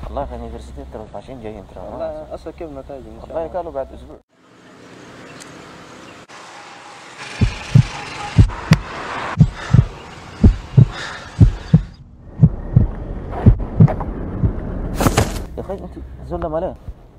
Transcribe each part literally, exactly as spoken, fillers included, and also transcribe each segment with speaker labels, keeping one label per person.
Speaker 1: والله في اليونيفرسيتي ترى ماشيين جايين ترى.
Speaker 2: والله اصلا كيف النتائج ان شاء الله؟
Speaker 1: والله قالوا بعد اسبوع. يا اخي انت زول مالين؟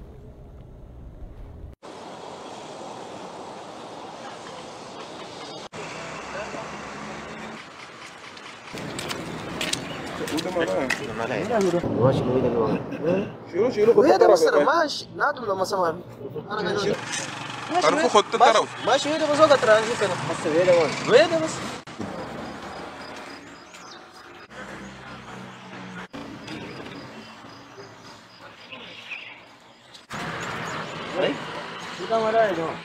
Speaker 3: ماشي بعيد الوضع.
Speaker 4: شيلوا شيلوا خد
Speaker 3: وهذا
Speaker 4: الطرف
Speaker 3: بس
Speaker 4: يا
Speaker 3: ماشي نادم لما سمع انا قاعد
Speaker 4: عرفوا خد الطرف.
Speaker 3: ماشي وهذا بس وقت ترى نشوف بس وهذا وهذا بس اي كده ولا يا جماعه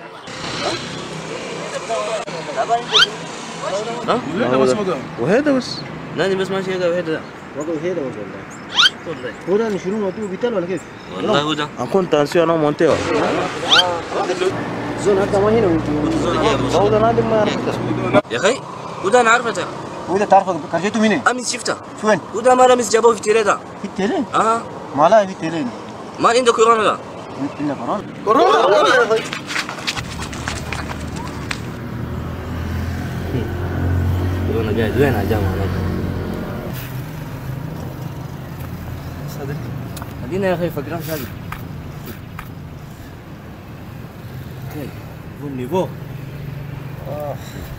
Speaker 2: ها؟
Speaker 4: وهذا بس مدام.
Speaker 2: وهذا بس
Speaker 3: نادي بس ماشي هذا وهذا
Speaker 2: والله هذا والله
Speaker 3: والله
Speaker 2: هو ده نشيلون وطوه بيتال ولا كيف؟
Speaker 3: والله هو ده
Speaker 1: أكون تنسيون أو مونتيو.
Speaker 2: زون هذا ما هنا وانتم هو ده نادم ما يعرف.
Speaker 3: يا اخي وده انا عارفه
Speaker 2: وإذا تعرف كرجيته منين؟
Speaker 3: امس شفته
Speaker 2: فين؟
Speaker 3: وده ما لمس جابوه في تيريدا
Speaker 2: في التلين؟
Speaker 3: اه
Speaker 2: ما لا في التلين.
Speaker 3: ما عنده كورونا ده
Speaker 2: إلا كورونا.
Speaker 4: كورونا.
Speaker 3: كورونا قاعد وين يا جماعه صدق ادينا يا اخي فكران شاقي اوكي بون نيفو